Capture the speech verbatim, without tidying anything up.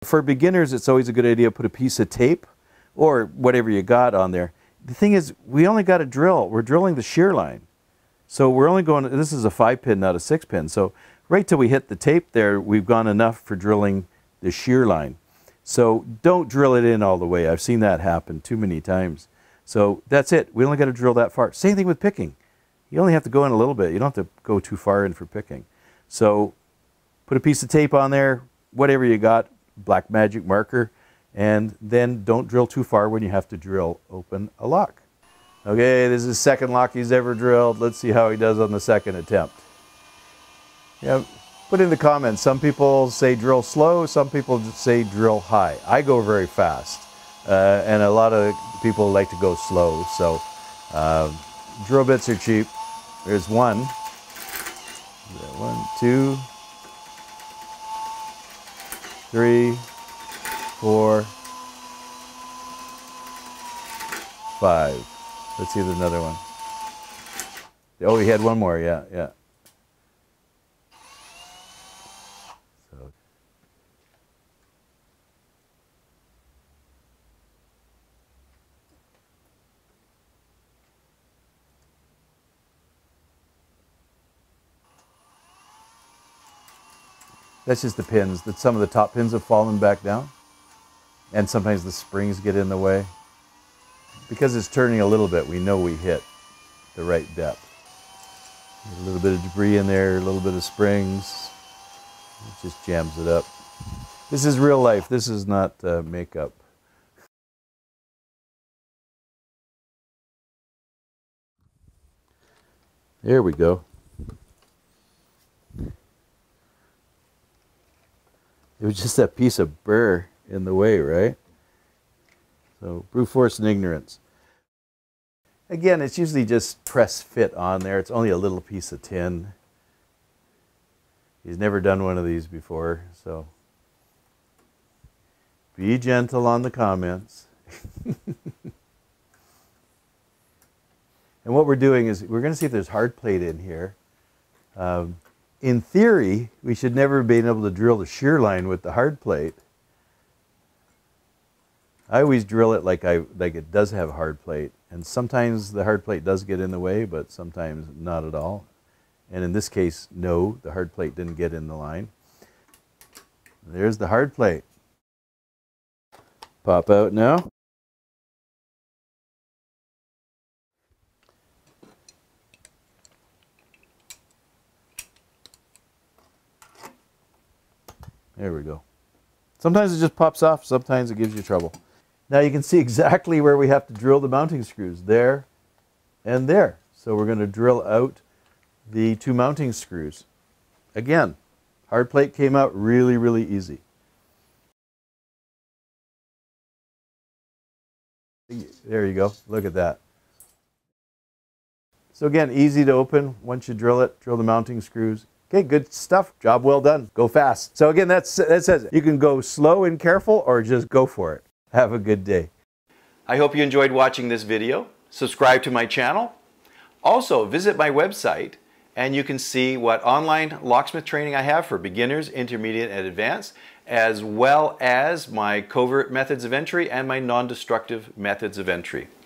For beginners, it's always a good idea to put a piece of tape or whatever you got on there. The thing is, we only got to drill. We're drilling the shear line. So we're only going, this is a five pin, not a six pin. So right till we hit the tape there, we've gone enough for drilling the shear line. So don't drill it in all the way. I've seen that happen too many times. So that's it. We only got to drill that far. Same thing with picking. You only have to go in a little bit. You don't have to go too far in for picking. So put a piece of tape on there, whatever you got, black magic marker, and then don't drill too far when you have to drill open a lock. Okay, this is the second lock he's ever drilled. Let's see how he does on the second attempt. Yeah, put in the comments. Some people say drill slow, some people just say drill high. I go very fast, uh, and a lot of people like to go slow. So uh, drill bits are cheap. There's one. One, two, three, four, five. Let's see, there's another one. Oh, he had one more, yeah, yeah. So. That's just the pins. That some of the top pins have fallen back down. And sometimes the springs get in the way. Because it's turning a little bit, we know we hit the right depth. There's a little bit of debris in there, a little bit of springs. It just jams it up. This is real life. This is not uh, makeup. There we go. It was just that piece of burr in the way, right? So, brute force and ignorance. Again, it's usually just press fit on there. It's only a little piece of tin. He's never done one of these before, so be gentle on the comments. And what we're doing is we're going to see if there's hard plate in here. Um, in theory, we should never have been able to drill the shear line with the hard plate. I always drill it like I like it does have hard plate, and sometimes the hard plate does get in the way, but sometimes not at all. And in this case, no, the hard plate didn't get in the line. There's the hard plate. Pop out now. There we go. Sometimes it just pops off, sometimes it gives you trouble. Now you can see exactly where we have to drill the mounting screws, there and there. So we're going to drill out the two mounting screws. Again, hard plate came out really, really easy. There you go, look at that. So again, easy to open once you drill it, drill the mounting screws. Okay, good stuff. Job well done. Go fast. So again, that's, that says it. You can go slow and careful or just go for it. Have a good day. I hope you enjoyed watching this video. Subscribe to my channel. Also, visit my website and you can see what online locksmith training I have for beginners, intermediate, and advanced, as well as my covert methods of entry and my non-destructive methods of entry.